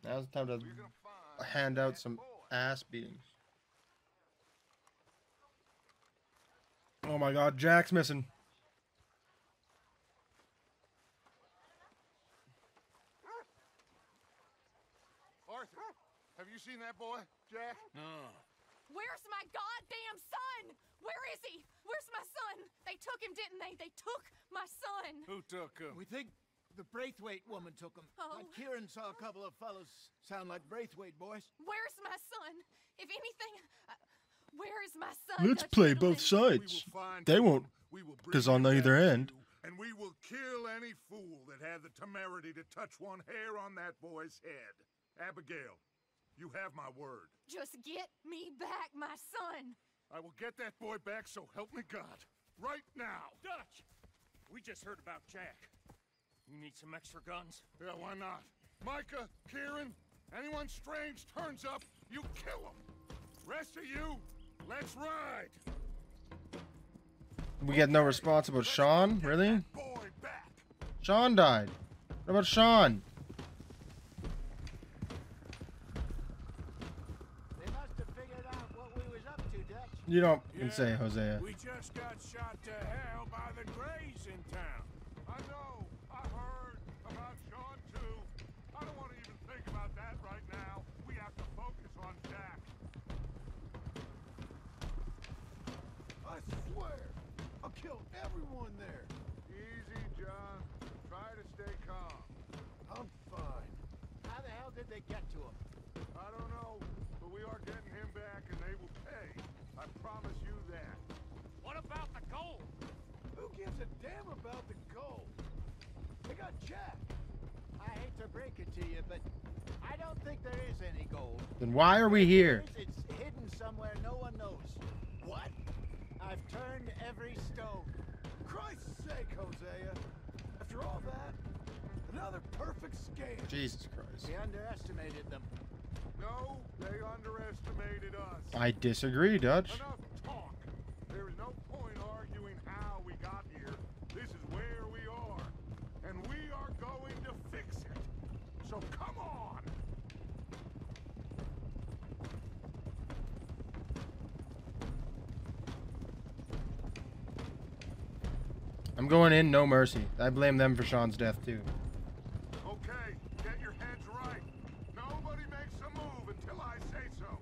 Now's the time to hand out some ass beatings. Oh my god, Jack's missing. Arthur, have you seen that boy, Jack? No. Where's my goddamn son? Where is he? Where's my son? They took him, didn't they? They took my son. Who took him? We think the Braithwaite woman took him. Oh. Kieran saw a couple of fellows sound like Braithwaite boys. Where's my son? If anything, where is my son? Let's Dutch play Middleton? both sides. They won't, because on either end. And we will kill any fool that had the temerity to touch one hair on that boy's head. Abigail, you have my word. Just get me back, my son. I will get that boy back, so help me God. Right now. Dutch! We just heard about Jack. You need some extra guns? Yeah, why not? Micah, Kieran, anyone strange turns up, you kill him. Rest of you, let's ride. We get no response about Sean? Really? Boy back. Sean died. What about Sean? They must have figured out what we was up to, Dutch. You don't can say, Hosea. We just got shot to hell by the Greys in town. I know. I heard about Sean too. I don't want to even think about that right now. We have to focus on Jack. I swear, I'll kill everyone there. Easy, John. Try to stay calm. I'm fine. How the hell did they get to him? I don't know, but we are getting him back and they will pay. I promise you that. What about the gold? Who gives a damn about the gold? They got Jack. I hate to break it to you, but I don't think there is any gold. Then why are we here? It's hidden somewhere no one knows. What? I've turned every stone. Christ's sake, Hosea. After all that, another perfect scam. Jesus Christ. We underestimated them. No, they underestimated us. I disagree, Dutch. Enough talk. There is no point arguing how we got here. This is where we are. And we are going to fix it. So come on. I'm going in, no mercy. I blame them for Sean's death, too. Okay, get your heads right. Nobody makes a move until I say so.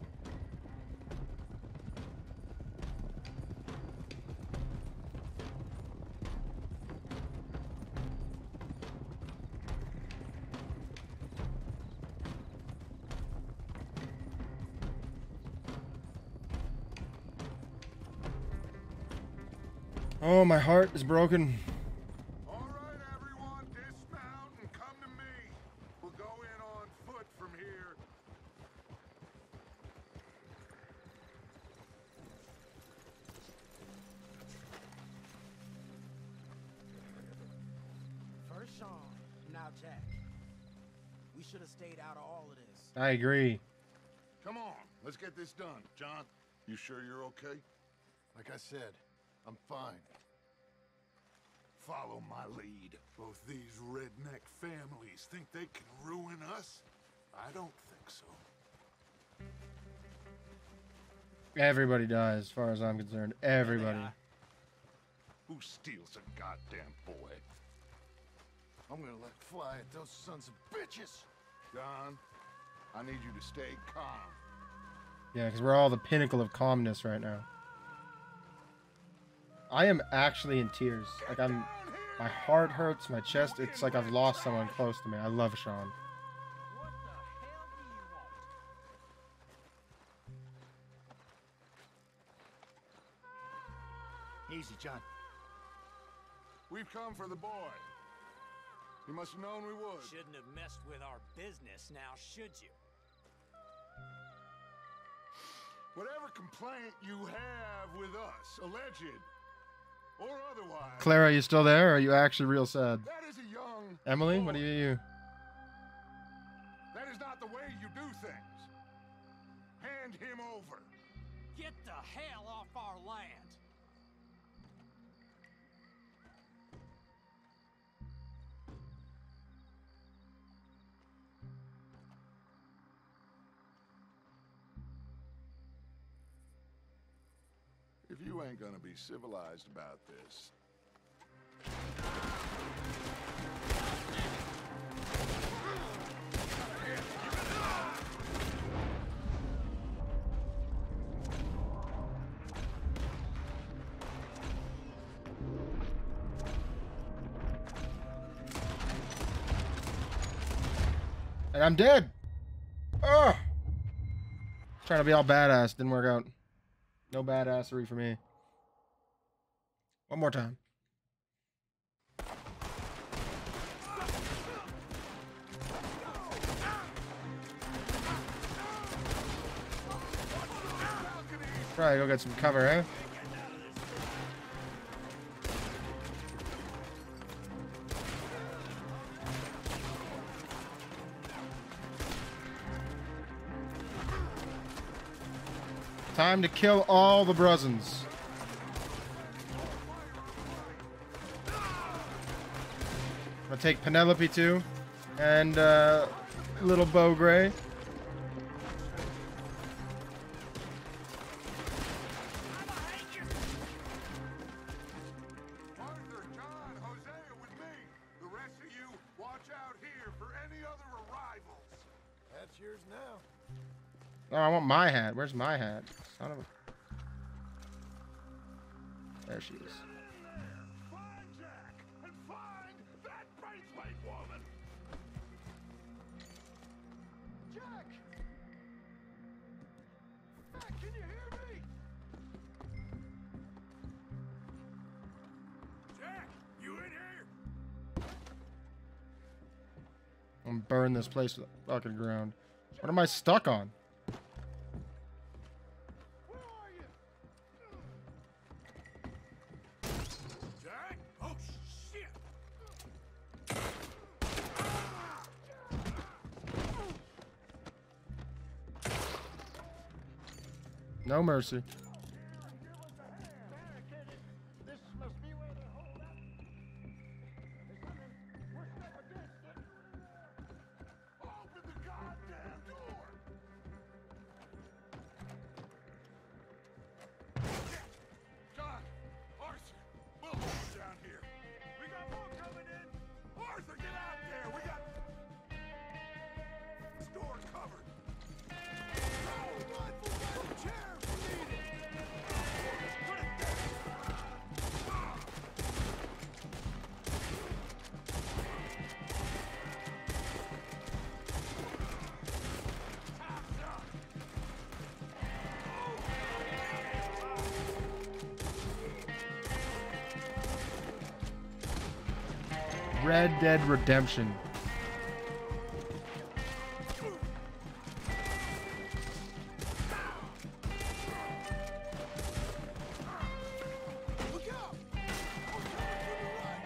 Oh, my heart is broken. All right, everyone, dismount and come to me. We'll go in on foot from here. First Sean, now Jack. We should have stayed out of all of this. I agree. Come on, let's get this done. John, you sure you're okay? Like I said, I'm fine. Follow my lead. Both these redneck families think they can ruin us? I don't think so. Everybody dies, as far as I'm concerned. Everybody. Who steals a goddamn boy? I'm gonna let fly at those sons of bitches. John, I need you to stay calm. Yeah, because we're all the pinnacle of calmness right now. I am actually in tears. Like, my heart hurts, my chest, it's like I've lost someone close to me. I love Sean. What the hell do you want? Easy, John. We've come for the boy. You must have known we would. Shouldn't have messed with our business now, should you? Whatever complaint you have with us, alleged or otherwise. Clara, are you still there, or are you actually real sad? That is a young Emily, boy. what do you? That is not the way you do things. Hand him over. Get the hell off our land! If you ain't gonna be civilized about this. And I'm dead. Ugh. Trying to be all badass. Didn't work out. No badassery for me. One more time. Probably go get some cover, eh? Time to kill all the Bruzzens. I'm gonna take Penelope too, and little Beau Gray. Arthur, John, Hosea with me. The rest of you, watch out here for any other arrivals. That's yours now. Oh, I want my hat. Where's my hat? Son of a... There she is. Find Jack and find that Braithwaite woman. Jack! Jack, can you hear me? Jack, you in here? I'm gonna burn this place to the fucking ground. What am I stuck on? Where are you? Jack? Oh, shit! No mercy. This must be where they hold up. We're stuck against it. Open the goddamn door! John, Arthur, we'll hold down here. We got more coming in. Arthur, get out there. We got this door covered. Rifle, chair, needed. Put it there. Time's up. Red Dead Redemption. Look out! We're coming from the right.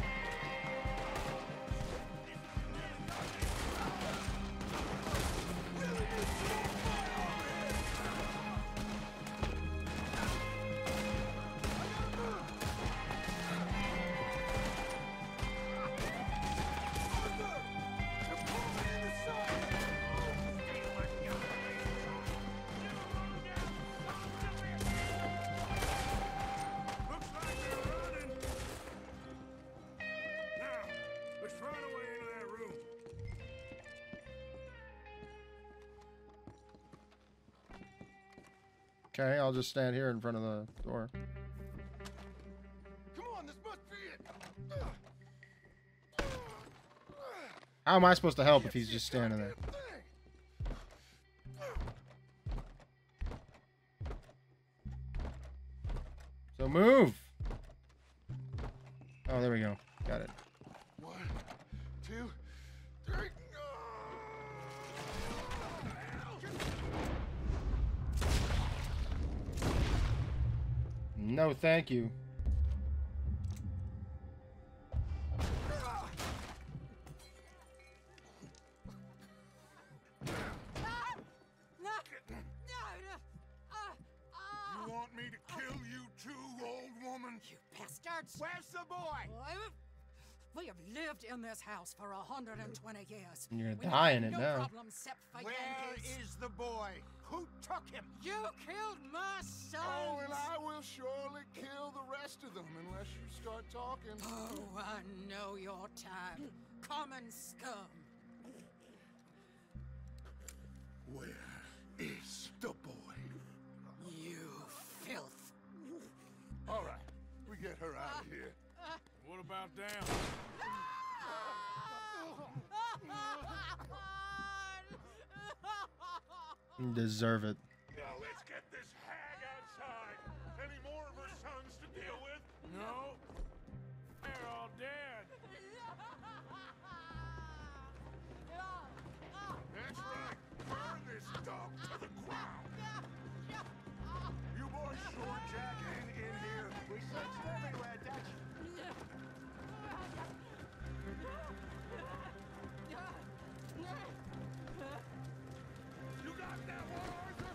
Really need some fire over here. I gotta move. Arthur! They're pulling in the side. Looks like they're running. Now, let's find a way into that room. Okay, I'll just stand here in front of the door. Come on, this must be it. How am I supposed to help if he's just standing there? So move! Oh, there we go. Got it. 1, 2, 3. No, thank you. You want me to kill you too, old woman? You bastards! Where's the boy? We have lived in this house for 120 years. And you're We gonna die in have it no now. problem except for Where Yankees. is the boy? Who took him? You killed my son. Oh, and I will surely kill the rest of them unless you start talking. Oh, I know your type. Common scum. Where is the boy? You filth. All right, we get her out of here. What about down? You deserve it. Now let's get this hag outside. Any more of her sons to deal with? No. They're all dead. That's right. Burn this dog to the ground. You boys sure Jack ain't in here. We searched everywhere, Dutch. You got that one, Arthur?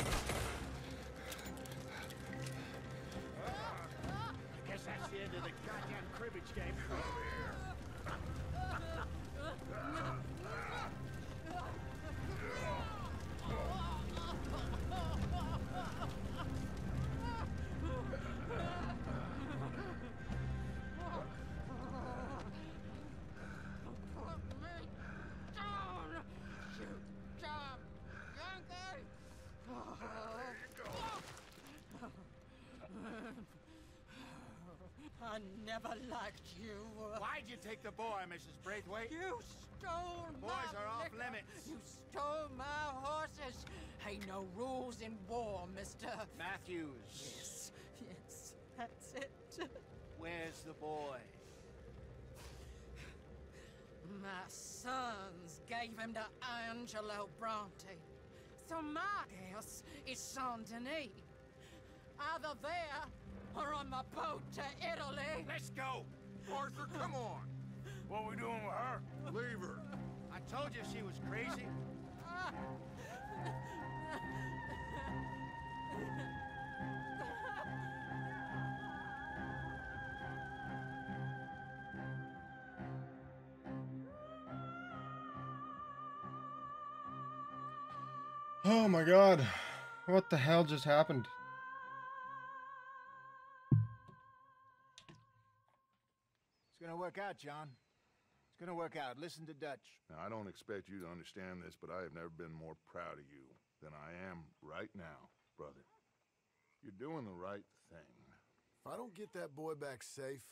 I guess that's the end of the goddamn cribbage game. Come here. I never liked you. Why'd you take the boy, Mrs. Braithwaite? You stole my Boys are off liquor. limits. You stole my horses. Ain't no rules in war, mister. Matthews. Yes, yes, that's it. Where's the boy? My sons gave him to Angelo Bronte. So my guess is Saint Denis. Either there or on the boat to Italy. Let's go. Arthur, come on. What we doing with her? Leave her. I told you she was crazy. Oh my god. What the hell just happened? It's gonna work out, John. It's gonna work out. Listen to Dutch. Now, I don't expect you to understand this, but I have never been more proud of you than I am right now, brother. You're doing the right thing. If I don't get that boy back safe,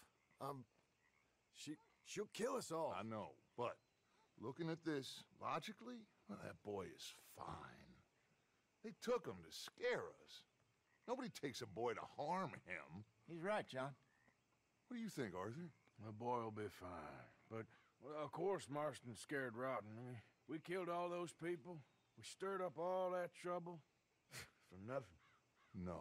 she'll kill us all. I know, but looking at this logically, well, that boy is fine. They took him to scare us. Nobody takes a boy to harm him. He's right, John. What do you think, Arthur? The boy will be fine. But, well, of course Marston's scared rotten. I mean, we killed all those people. We stirred up all that trouble. For nothing. No,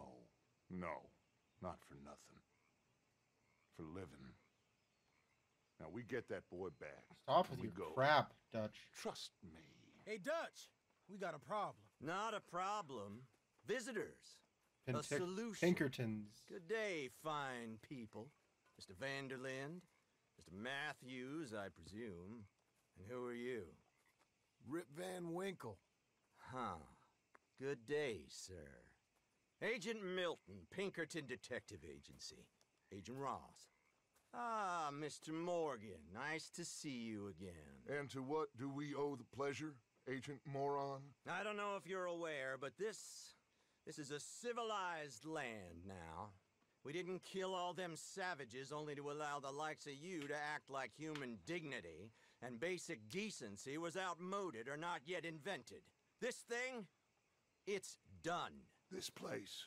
not for nothing. For living. Now, we get that boy back. Stop with We your go. crap, Dutch. Trust me. Hey, Dutch, we got a problem. Not a problem. Visitors. A solution. Pinkertons. Good day, fine people. Mr. Vanderlinde, Mr. Matthews, I presume. And who are you? Rip Van Winkle. Huh. Good day, sir. Agent Milton, Pinkerton Detective Agency. Agent Ross. Ah, Mr. Morgan, nice to see you again. And to what do we owe the pleasure, Agent Moron? I don't know if you're aware, but this is a civilized land now. We didn't kill all them savages only to allow the likes of you to act like human dignity, and basic decency was outmoded or not yet invented. This thing, it's done. This place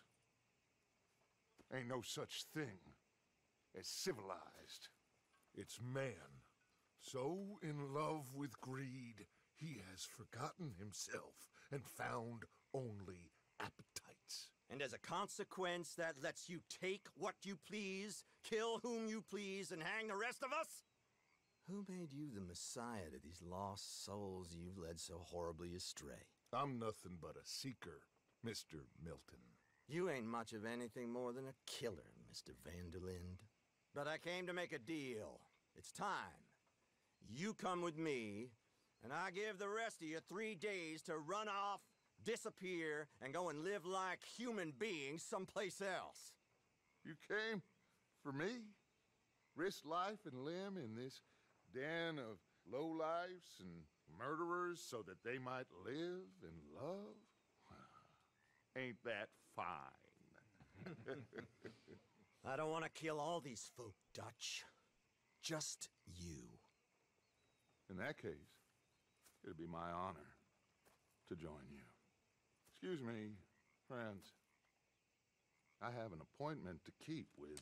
ain't no such thing as civilized. It's man, so in love with greed, he has forgotten himself and found only appetites. And as a consequence, that lets you take what you please, kill whom you please, and hang the rest of us? Who made you the messiah to these lost souls you've led so horribly astray? I'm nothing but a seeker, Mr. Milton. You ain't much of anything more than a killer, Mr. Vanderlinde. But I came to make a deal. It's time. You come with me, and I give the rest of you 3 days to run off, disappear, and go and live like human beings someplace else. You came for me? Risk life and limb in this den of lowlifes and murderers so that they might live and love? Ain't that fine? I don't want to kill all these folk, Dutch. Just you. In that case, it'd be my honor to join you. Excuse me, friends. I have an appointment to keep with...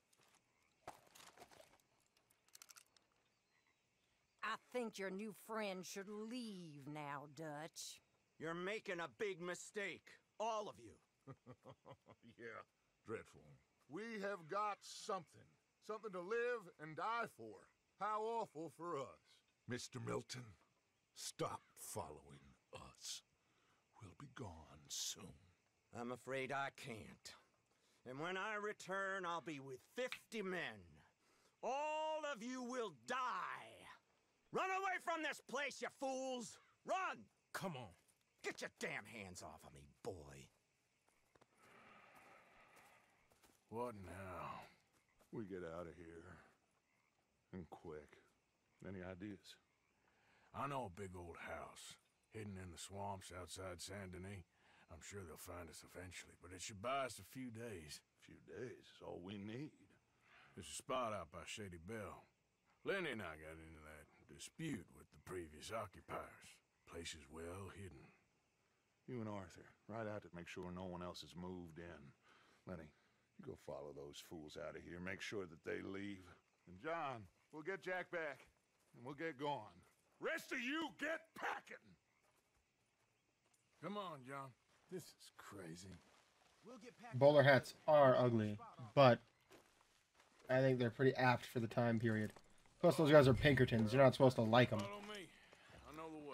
I think your new friend should leave now, Dutch. You're making a big mistake. All of you. Yeah, dreadful. We have got something. Something to live and die for. How awful for us. Mr. Milton, stop following us. We'll be gone soon. I'm afraid I can't. And when I return, I'll be with 50 men. All of you will die. Run away from this place, you fools! Run! Come on. Get your damn hands off of me, boy. What now? We get out of here. And quick. Any ideas? I know a big old house, hidden in the swamps outside Saint Denis. I'm sure they'll find us eventually, but it should buy us a few days. Few days is all we need. There's a spot out by Shady Bell. Linde and I got into that dispute with the previous occupiers. Place is well hidden. You and Arthur, ride out to make sure no one else has moved in. Lenny, you go follow those fools out of here. Make sure that they leave. And John, we'll get Jack back, and we'll get going. Rest of you, get packing! Come on, John. This is crazy. We'll get packed Bowler hats are ugly, but I think they're pretty apt for the time period. Plus, those guys are Pinkertons. You're not supposed to like them. Follow me. I know the way.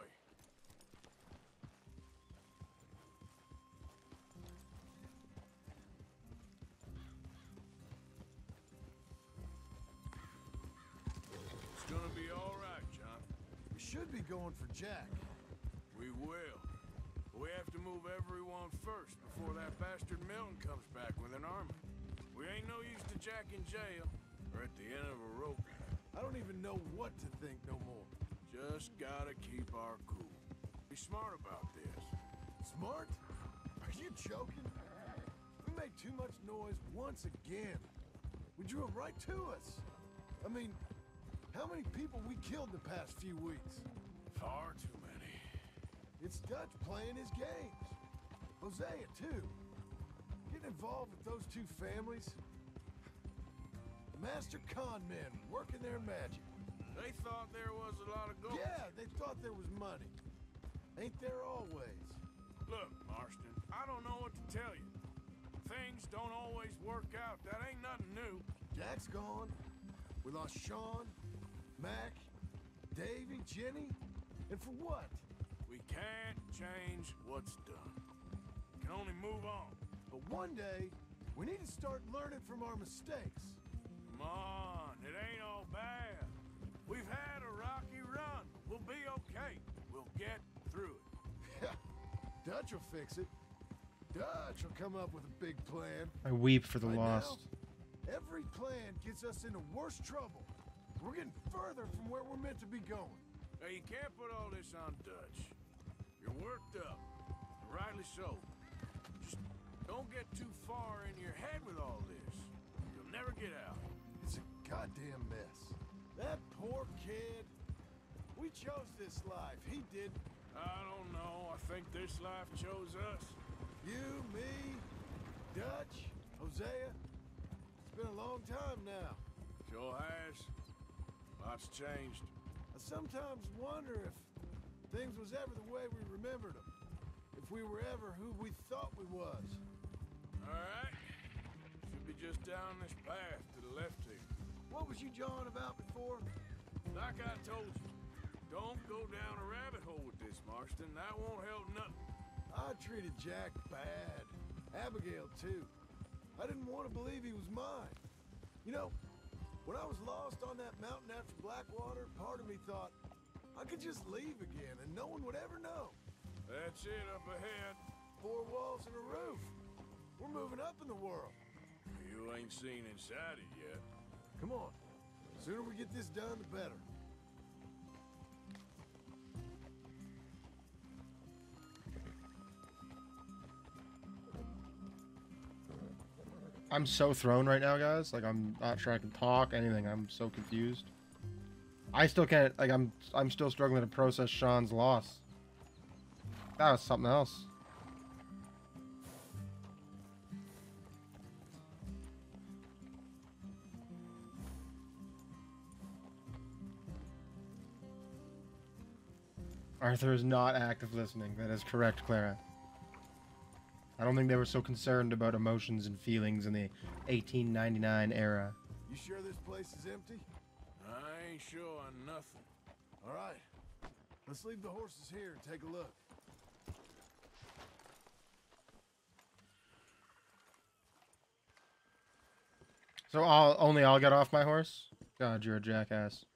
It's gonna be all right, John. We should be going for Jack. We will. But we have to move everyone first before that bastard Milton comes back with an army. We ain't no use to Jack in jail or at the end of a rope. I don't even know what to think no more. Just gotta keep our cool. Be smart about this. Smart? Are you joking? We made too much noise once again. We drew them right to us. I mean, how many people we killed the past few weeks? Far too many. It's Dutch playing his games. Hosea, too. Getting involved with those two families. Master con men working their magic. They thought there was a lot of gold. Yeah, they thought there was money. Ain't there always? Look, Marston, I don't know what to tell you. Things don't always work out. That ain't nothing new. Jack's gone. We lost Sean, Mac, Davy, Jenny. And for what? We can't change what's done. We can only move on. But one day, we need to start learning from our mistakes. Come on, it ain't all bad. We've had a rocky run. We'll be okay. We'll get through it. Dutch will fix it. Dutch will come up with a big plan. I weep for the Right lost. now, every plan gets us into worse trouble. We're getting further from where we're meant to be going. Now, you can't put all this on Dutch. You're worked up. Rightly so. Just don't get too far in your head with all this. You'll never get out. It's a goddamn mess. That poor kid. We chose this life. He didn't. I don't know. I think this life chose us. You, me, Dutch, Hosea. It's been a long time now. Sure has. Lots changed. I sometimes wonder if things was ever the way we remembered them. If we were ever who we thought we was. All right. Should be just down this path to the left here. What was you jawing about before? Like I told you, don't go down a rabbit hole with this, Marston. That won't help nothing. I treated Jack bad. Abigail, too. I didn't want to believe he was mine. You know, when I was lost on that mountain after Blackwater, part of me thought I could just leave again and no one would ever know. That's it up ahead. 4 walls and a roof. We're moving up in the world. You ain't seen inside it yet. Come on. The sooner we get this done, the better. I'm so thrown right now, guys. Like, I'm not sure I can talk, anything. I'm so confused. I still can't, like, I'm still struggling to process Sean's loss. That was something else. Arthur is not active listening. That is correct, Clara. I don't think they were so concerned about emotions and feelings in the 1899 era. You sure this place is empty? I ain't sure on nothing. All right. Let's leave the horses here and take a look. So I'll get off my horse? God, you're a jackass.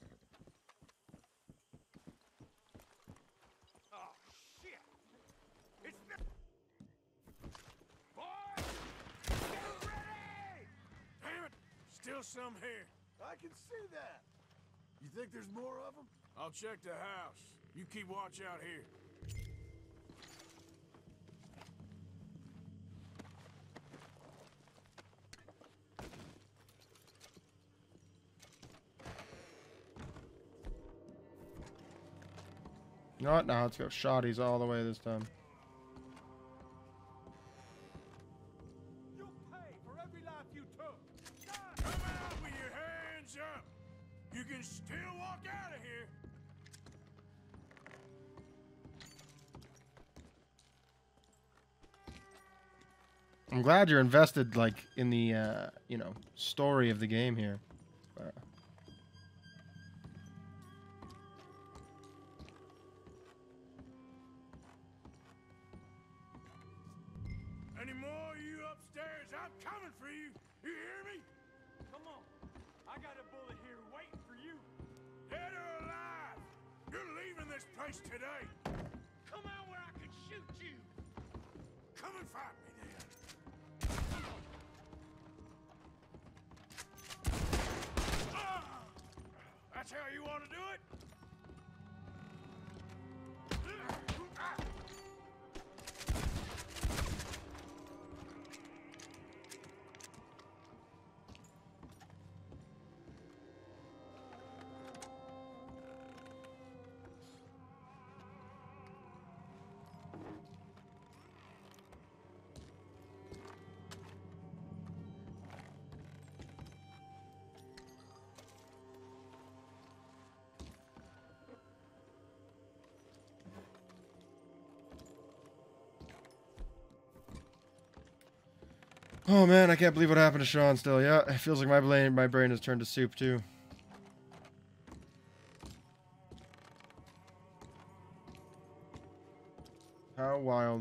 Some here. I can see that. You think there's more of them? I'll check the house. You keep watch out here. You know what? Now let's go shotties all the way this time. You can still walk out of here. I'm glad you're invested, like, in the, you know, story of the game here. Any more of you upstairs? I'm coming for you. You hear me? Come on. I got a bullet here waiting for you. Dead or alive, you're leaving this place today. Come out where I can shoot you. Come and fight me then. That's how you want to do it? Oh man, I can't believe what happened to Sean still. Yeah, it feels like my brain has turned to soup too. How wild.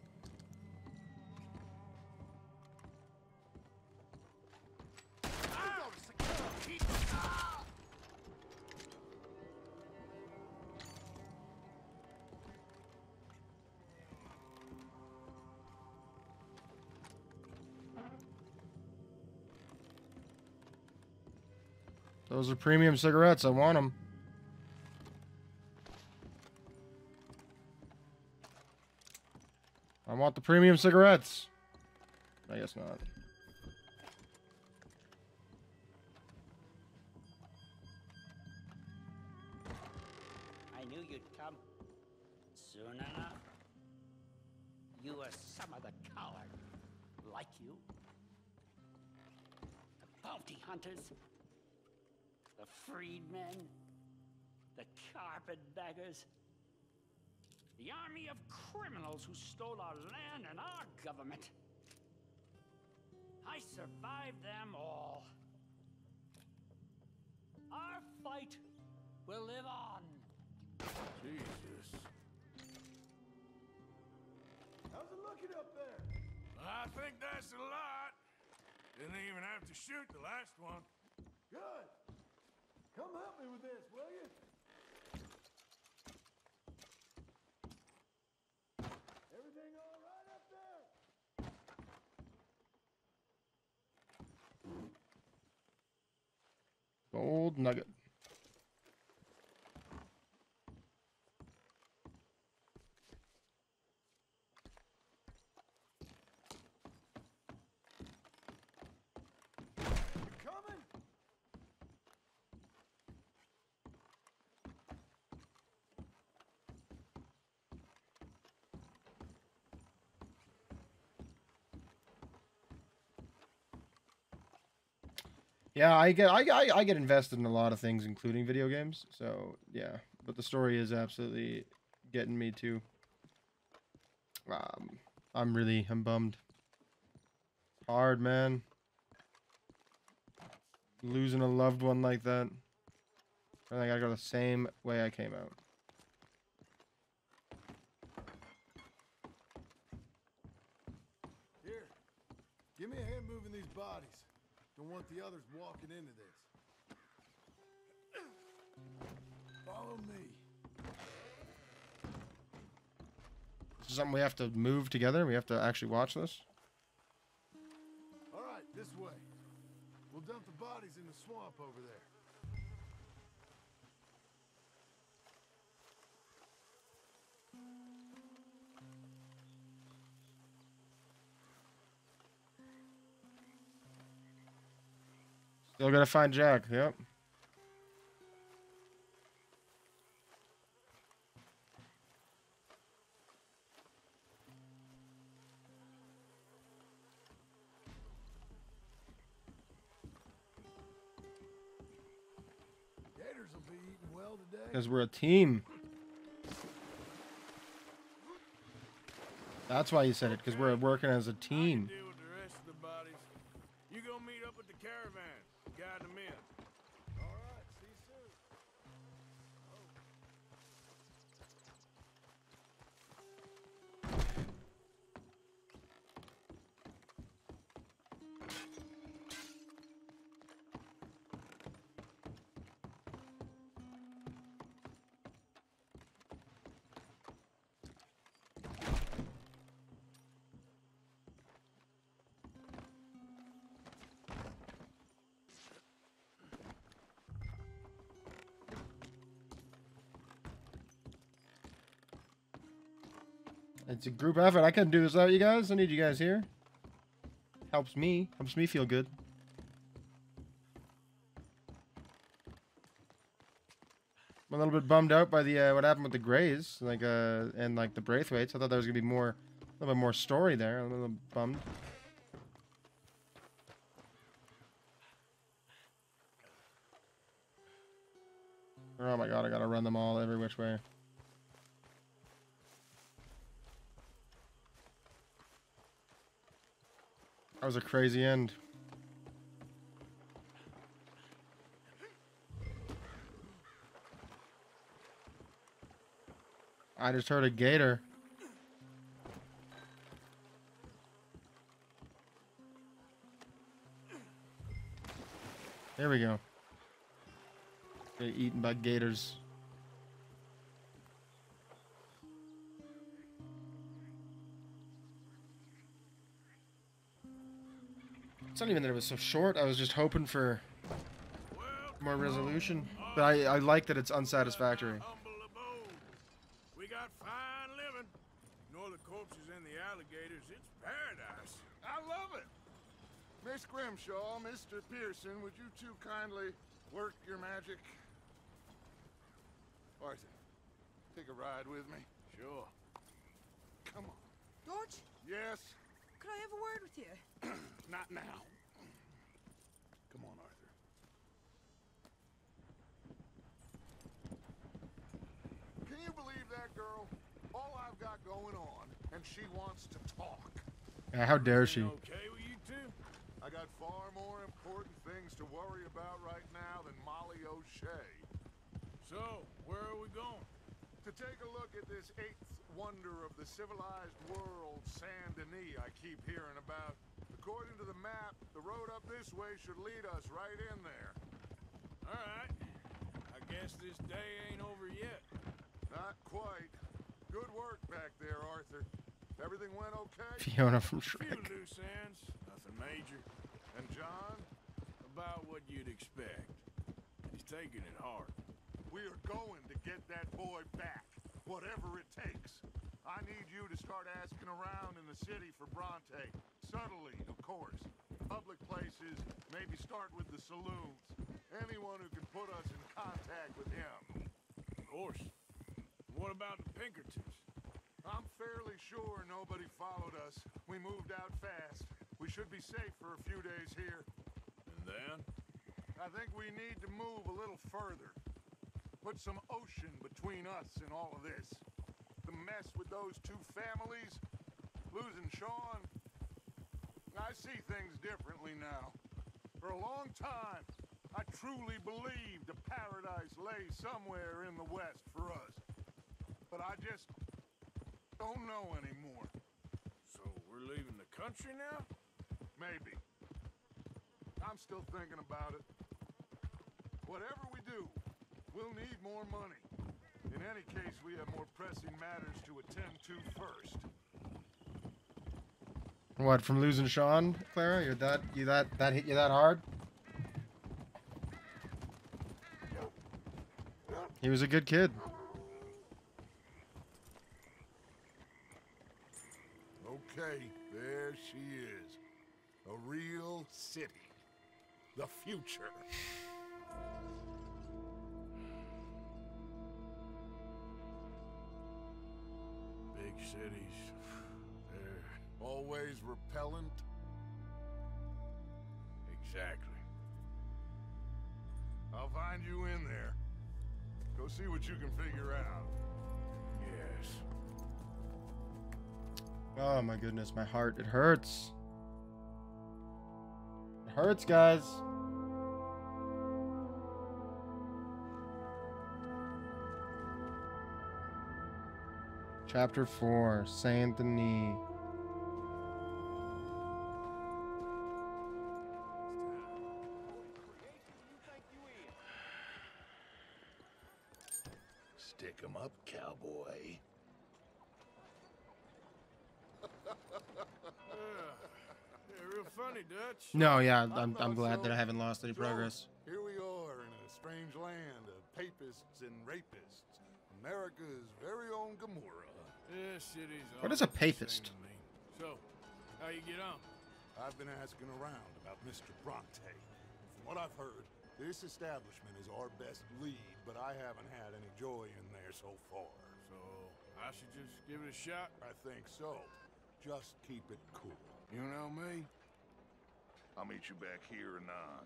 Those are premium cigarettes. I want them. I want the premium cigarettes. I guess not. I knew you'd come. Soon enough. You are some of the coward. Like you. The bounty hunters. The freedmen, the carpetbaggers, the army of criminals who stole our land and our government. I survived them all. Our fight will live on. Jesus. How's it looking up there? I think that's a lot. Didn't even have to shoot the last one. Good. Come help gold nugget. Yeah, I get invested in a lot of things, including video games. So yeah, but the story is absolutely getting me too. I'm bummed. Hard, man. Losing a loved one like that. I think I gotta go the same way I came out. Here, give me a hand moving these bodies. Don't want the others walking into this. Follow me. This is something we have to move together. We have to actually watch this. All right, this way. We'll dump the bodies in the swamp over there. Still gotta find Jack. Yep. Gators will be eating well today. Because we're a team. That's why you said it, because we're working as a team. Deal with the rest of the bodies. You go meet up with the caravan. Guide them in. All right, see you soon. It's a group effort. I couldn't do this without you guys. I need you guys here. Helps me feel good. I'm a little bit bummed out by the what happened with the Greys, like and like the Braithwaites. I thought there was gonna be a little bit more story there. I'm a little bummed. Oh my god, I gotta run them all every which way. That was a crazy end. I just heard a gator. There we go. Get eaten by gators. It's not even that it was so short. I was just hoping for more resolution. But I like that it's unsatisfactory. We got fine living. Ignore the corpses and the alligators. It's paradise. I love it. Miss Grimshaw, Mr. Pearson, would you two kindly work your magic? Arthur, take a ride with me. Sure. Come on. George? Yes? Could I have a word with you? Not now. Come on, Arthur. Can you believe that girl? All I've got going on, and she wants to talk. Yeah, how dare she? Okay with you two? I got far more important things to worry about right now than Molly O'Shea. So, where are we going? To take a look at this eighth wonder of the civilized world, Saint Denis, I keep hearing about. According to the map, the road up this way should lead us right in there. All right. I guess this day ain't over yet. Not quite. Good work back there, Arthur. Everything went okay? Fiona from Few Shrek. loose ends, nothing major. And John? About what you'd expect. He's taking it hard. We are going to get that boy back, whatever it takes. I need you to start asking around in the city for Bronte. Subtly, of course. Public places, maybe start with the saloons. Anyone who can put us in contact with him. Of course. What about the Pinkertons? I'm fairly sure nobody followed us. We moved out fast. We should be safe for a few days here. And then? I think we need to move a little further. Put some ocean between us and all of this. The mess with those two families, losing Sean. I see things differently now. For a long time, I truly believed a paradise lay somewhere in the West for us. But I just don't know anymore. So we're leaving the country now? Maybe. I'm still thinking about it. Whatever we do, we'll need more money. In any case, we have more pressing matters to attend to first. What, from losing Sean, Clara? That hit you that hard? He was a good kid. Okay, there she is. A real city. The future. Big cities. They're always repellent. Exactly. I'll find you in there. Go see what you can figure out. Yes. Oh my goodness, my heart, it hurts. It hurts, guys. Chapter 4, Saint Denis. Stick 'em up, cowboy. Yeah, real funny, Dutch. No, yeah, I'm glad that I haven't lost any progress. Here we are in a strange land of papists and rapists. America's very own Gomorrah. Yeah, cities. What is a papist? So, how you get on? I've been asking around about Mr. Bronte. From what I've heard, this establishment is our best lead, but I haven't had any joy in there so far. So, I should just give it a shot? I think so. Just keep it cool. You know me? I'll meet you back here anon.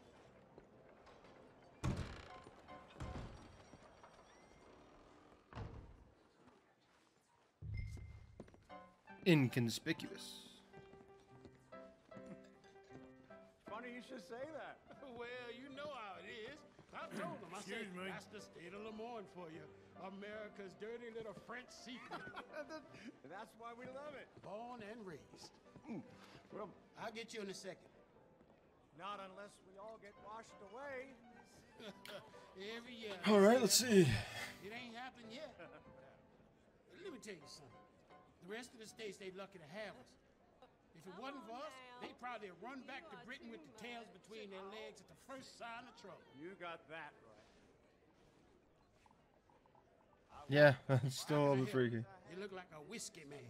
Inconspicuous. Funny you should say that. Well, you know how it is. I told him. I said, that's the state of Lemoyne for you. America's dirty little French secret. That's why we love it. Born and raised. Well, I'll get you in a second. Not unless we all get washed away. Every year. All right, let's see. It ain't happened yet. Let me tell you something. The rest of the states, they lucky to have us. If it wasn't for us, they'd probably have run back to Britain with the tails between their legs at the first sign of trouble. You got that right. Yeah, still a little bit freaky. You look like a whiskey man.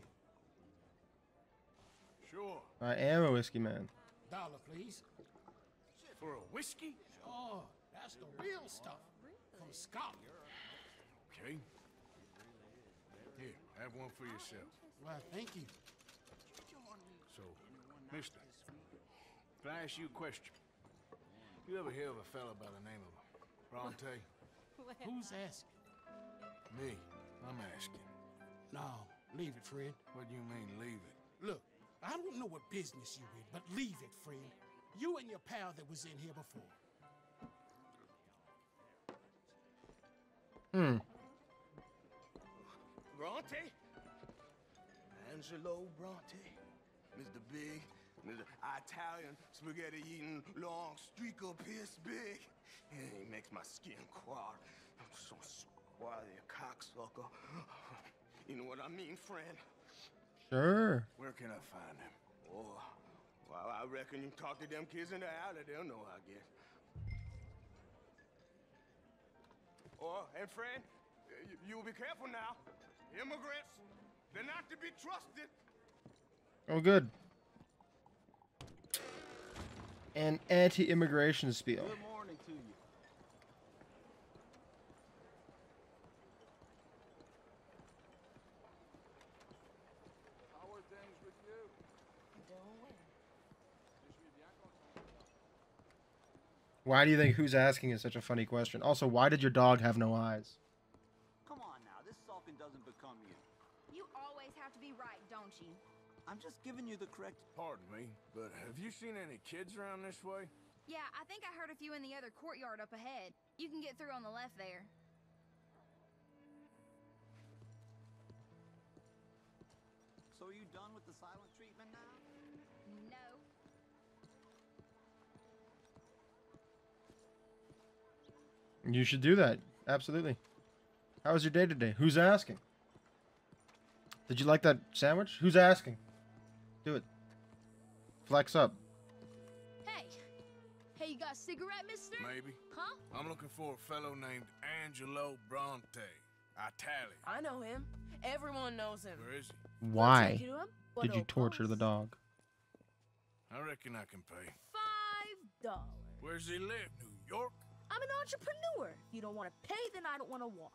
Sure. I am a whiskey man. $1, please. For a whiskey? Oh, that's the real stuff. From Scotland. Okay. Here, have one for yourself. Well, thank you. So, mister, can I ask you a question? You ever hear of a fella by the name of Bronte? Who's asking? Me. I'm asking. No, leave it, friend. What do you mean, leave it? Look, I don't know what business you're in, but leave it, friend. You and your pal that was in here before. Bronte? Angelo Bronte. Mr. Big, Mr. Italian, spaghetti-eating, long streaker piss big. He makes my skin crawl. I'm so squally a cocksucker. You know what I mean, friend? Sure. Where can I find him? Oh, well, I reckon you talk to them kids in the alley, they'll know, I guess. And friend, you'll be careful now. Immigrants, they're not to be trusted. Oh, good. An anti-immigration spiel. Good morning to you. How are things with you? Doing well. Why do you think who's asking is such a funny question? Also, why did your dog have no eyes? Come on now, this sulking doesn't become you. You always have to be right, don't you? I'm just giving you the correct... Pardon me, but have you seen any kids around this way? Yeah, I think I heard a few in the other courtyard up ahead. You can get through on the left there. So are you done with the silent treatment now? No. You should do that. Absolutely. How was your day today? Who's asking? Did you like that sandwich? Who's asking? Do it. Flex up. Hey. Hey, you got a cigarette, mister? Maybe. Huh? I'm looking for a fellow named Angelo Bronte. Italian. I know him. Everyone knows him. Where is he? Why Take you to him? did you What torture the dog? I reckon I can pay. $5. Where's he live? New York? I'm an entrepreneur. If you don't want to pay, then I don't want to walk.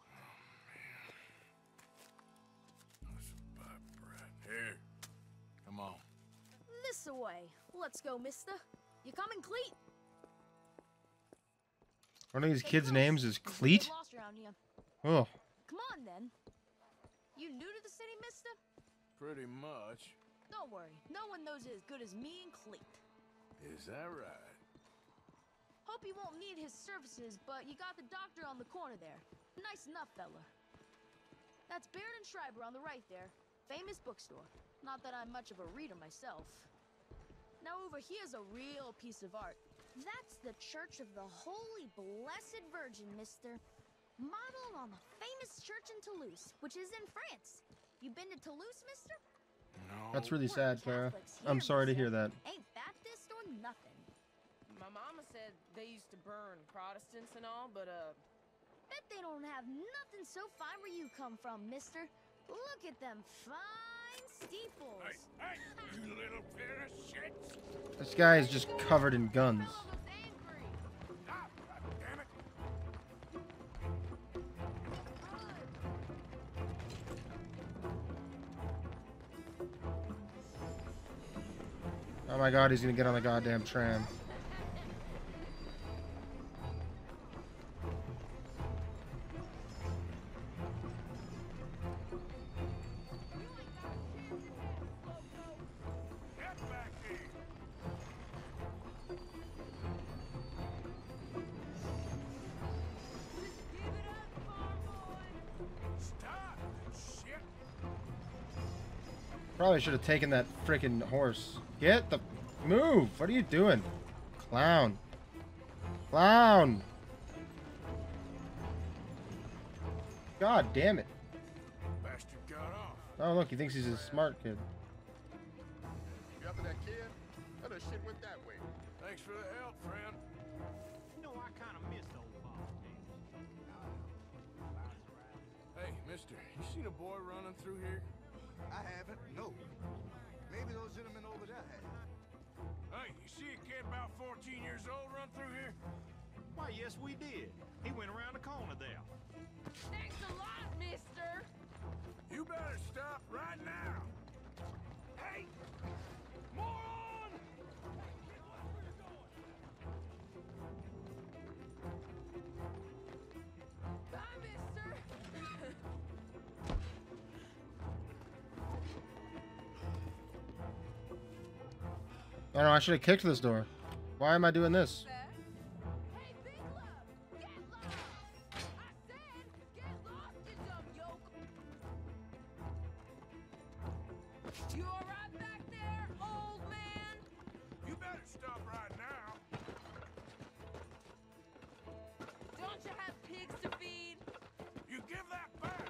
Here. Come on. This away. Let's go, mister. You coming, Cleet? One of these kids' names is Cleet? Lost around here. Oh. Come on, then. You new to the city, mister? Pretty much. Don't worry. No one knows it as good as me and Cleet. Is that right? Hope you won't need his services, but you got the doctor on the corner there. Nice enough, fella. That's Baird and Schreiber on the right there. Famous bookstore. Not that I'm much of a reader myself. Now over here's a real piece of art. That's the Church of the Holy Blessed Virgin, mister. Modeled on the famous church in Toulouse, which is in France. You been to Toulouse, mister? No. That's really We're sad, Clara. Catholics I'm here, sorry to mister. hear that. Ain't Baptist or nothing. My mama said they used to burn Protestants and all, but Bet they don't have nothing so fine where you come from, mister. Look at them fine steeples. Hey, you little bit of shit! This guy is just covered in guns. Stop! God damn it! Oh my god, he's gonna get on the goddamn tram. Get back here! Stop! Shit! Probably should have taken that freaking horse. Get the move! What are you doing? Clown. Clown! God damn it. Bastard got off. Oh look, he thinks he's a smart kid. You after that kid? That shit went that way. Thanks for the help, friend. You know, I kind of miss old boss Hey, mister, you seen a boy running through here? I haven't, no. Maybe those gentlemen over there have. Hey, you see a kid about 14 years old run through here? Why, yes, we did. He went around the corner there. Thanks a lot, mister. You better stop right now. Hey! Moron! Bye, mister. Oh no, I should have kicked this door. Why am I doing this? Hey, Big Love, get lost. I said, get lost, you dumb yoke. You all right back there, old man? You better stop right now. Don't you have pigs to feed? You give that back.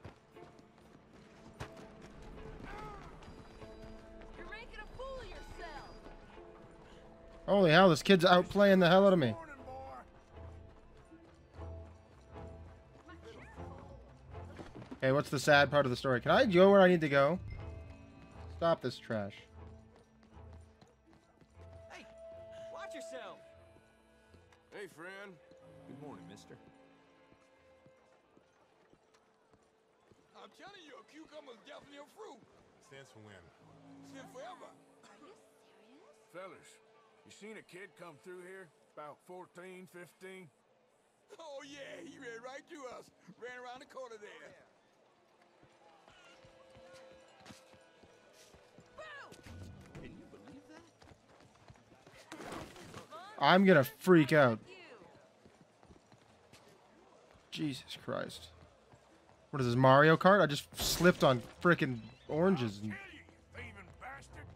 You're making a fool of yourself. Holy hell, this kid's outplaying the hell out of me. Morning, boy. Okay, what's the sad part of the story? Can I go where I need to go? Stop this trash. Hey, watch yourself. Hey, friend. Good morning, mister. I'm telling you, a cucumber's definitely a fruit. Since when? Since forever. Fellas, you seen a kid come through here? About 14, 15? Oh, yeah, he ran right to us. Ran around the corner there. Can you believe that? I'm gonna freak out. Jesus Christ. What is this, Mario Kart? I just slipped on frickin' oranges. And... Thieving bastard!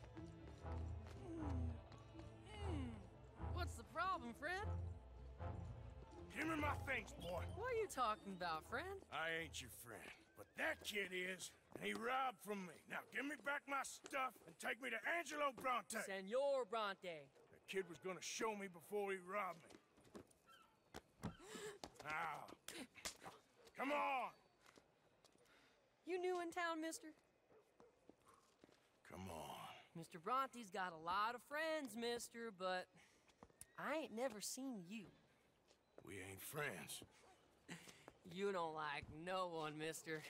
What's the problem, friend? Give me my things, boy. What are you talking about, friend? I ain't your friend, but that kid is, and he robbed from me. Now give me back my stuff and take me to Angelo Bronte. Senor Bronte. The kid was gonna show me before he robbed me. Now, come on! You new in town, mister? Come on. Mr. Bronte's got a lot of friends, mister, but I ain't never seen you. We ain't friends. You don't like no one, mister.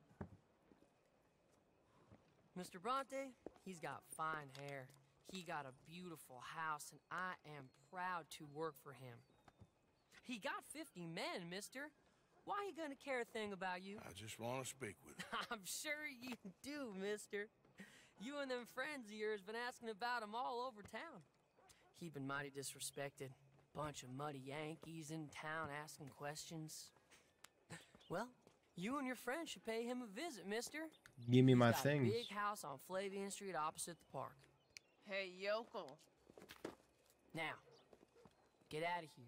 Mr. Bronte, he's got fine hair. He got a beautiful house, and I am proud to work for him. He got 50 men, mister. Why he gonna care a thing about you? I just want to speak with him. I'm sure you do, mister. You and them friends of yours been asking about him all over town. He been mighty disrespected. Bunch of muddy Yankees in town asking questions. Well, you and your friend should pay him a visit, mister. Give me my He's got things. a big house on Flavian Street opposite the park. Hey, yokel. Now, get out of here.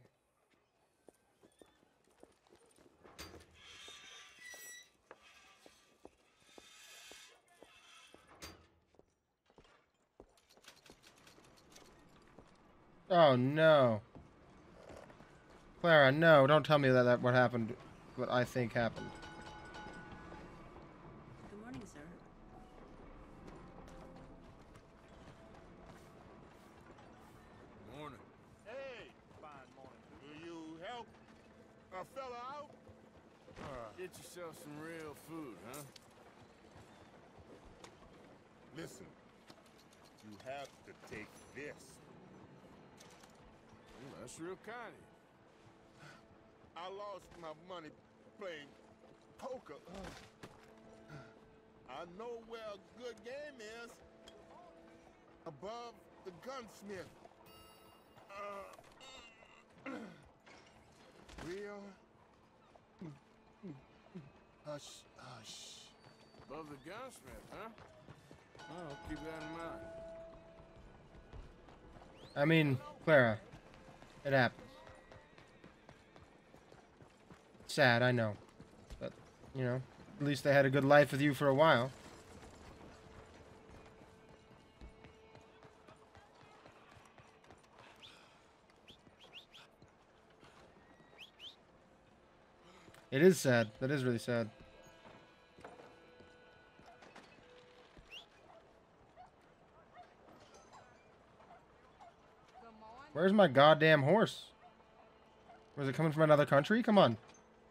Oh no. Clara, no, don't tell me that what happened, what I think happened. Good morning, sir. Morning. Hey, fine morning. Do you help a fella out? Get yourself some real food, huh? Listen, you have to take this. Well, that's real kind of you. I lost my money playing poker. I know where a good game is. Above the gunsmith. Real. Hush, hush. Above the gunsmith, huh? Well, keep that in mind. I mean, Clara, it happens. Sad, I know. But, you know, at least they had a good life with you for a while. It is sad. That is really sad. Where's my goddamn horse? Was it coming from another country? Come on.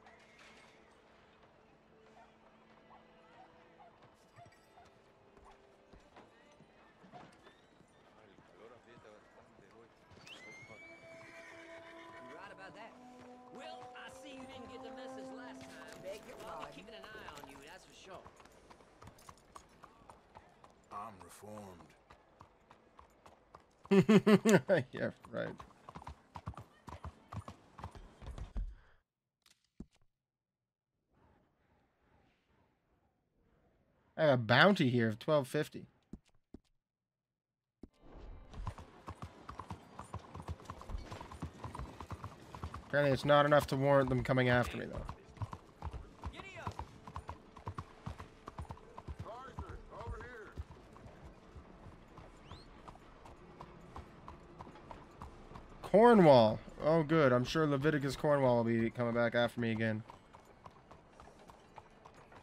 You're right about that. Well, I see you didn't get the message last time. Beg your I'll be pardon. keeping an eye on you, that's for sure. I'm reformed. Yeah, right. I have a bounty here of $12.50. Apparently it's not enough to warrant them coming after me, though. Arthur, over here. Cornwall. Oh, good. I'm sure Leviticus Cornwall will be coming back after me again.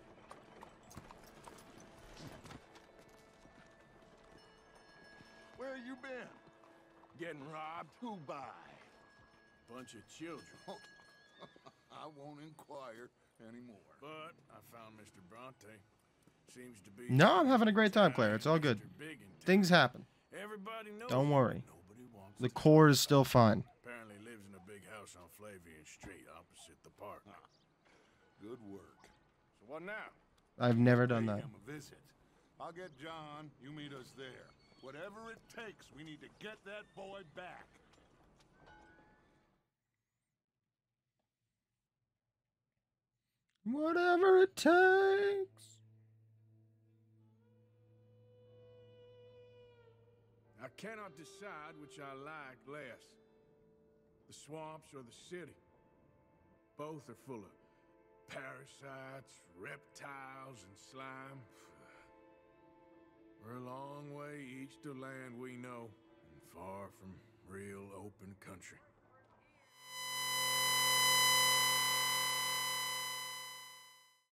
getting robbed. Who by? Bunch of children. I won't inquire anymore. But I found Mr. Bronte. Seems to be... No, I'm having a great time, Claire. It's all good. Things happen. Everybody knows. Don't worry. Nobody wants The core is still fine. Apparently lives in a big house on Flavian Street opposite the park. Good work. So what now? I've never done that. Pay him a visit. I'll get John. You meet us there. Whatever it takes, we need to get that boy back. Whatever it takes. I cannot decide which I like less. The swamps or the city. Both are full of parasites, reptiles, and slime. We're a long way east of land we know, and far from real open country.